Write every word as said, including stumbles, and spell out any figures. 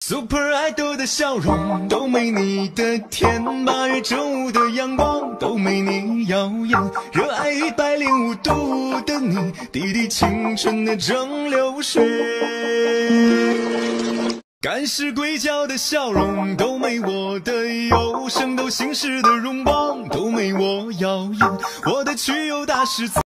Super Idol 的笑容都没你的甜，八月正午的阳光都没你耀眼，热爱一百零五度的你，滴滴青春的蒸馏水。干尸鬼叫的笑容都没我的有，圣斗心事的荣光都没我耀眼，我的曲友大师。